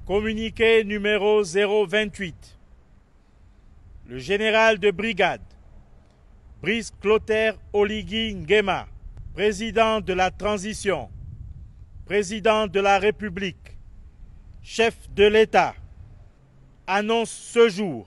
Communiqué numéro 028. Le général de brigade, Brice Clotaire Oligui Nguema, président de la transition, président de la République, chef de l'État, annonce ce jour,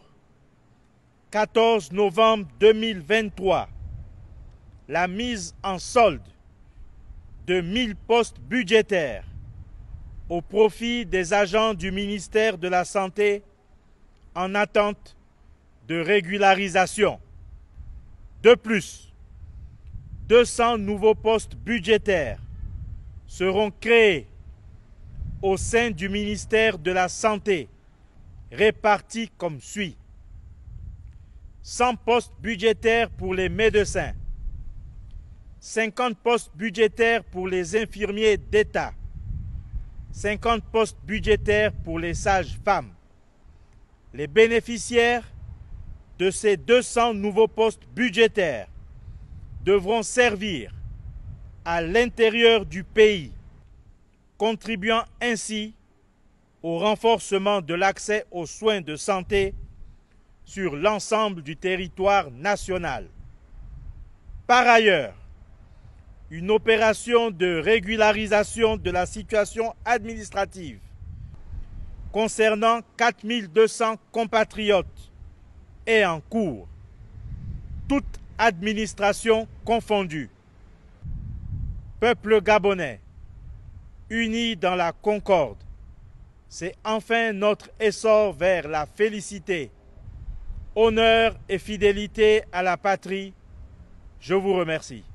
14 novembre 2023, la mise en solde de 1000 postes budgétaires au profit des agents du ministère de la Santé en attente de régularisation. De plus, 200 nouveaux postes budgétaires seront créés au sein du ministère de la Santé, répartis comme suit. 100 postes budgétaires pour les médecins, 50 postes budgétaires pour les infirmiers d'État, 50 postes budgétaires pour les sages-femmes. Les bénéficiaires de ces 200 nouveaux postes budgétaires devront servir à l'intérieur du pays, contribuant ainsi au renforcement de l'accès aux soins de santé sur l'ensemble du territoire national. Par ailleurs, une opération de régularisation de la situation administrative concernant 4200 compatriotes est en cours, toute administration confondue. Peuple gabonais, unis dans la concorde, c'est enfin notre essor vers la félicité, honneur et fidélité à la patrie. Je vous remercie.